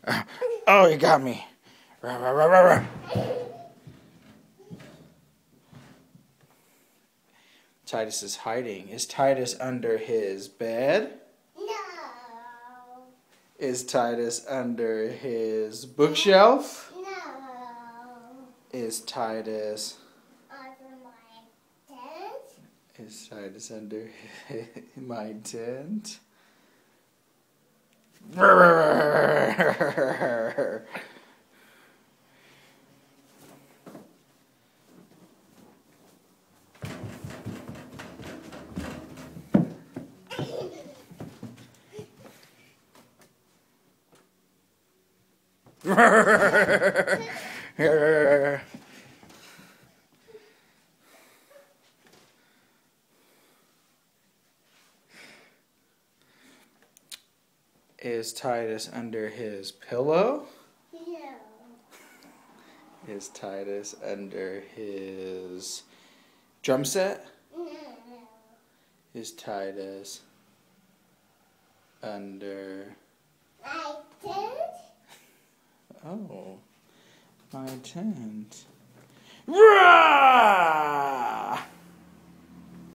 Oh, he got me. Rah, rah, rah, rah, rah. Titus is hiding. Is Titus under his bed? No. Is Titus under his bookshelf? No. Is Titus... Under my tent? Is Titus under my tent? Is Titus under his pillow? No. Is Titus under his drum set? No. Is Titus under... My tent? Oh, my tent. Rah!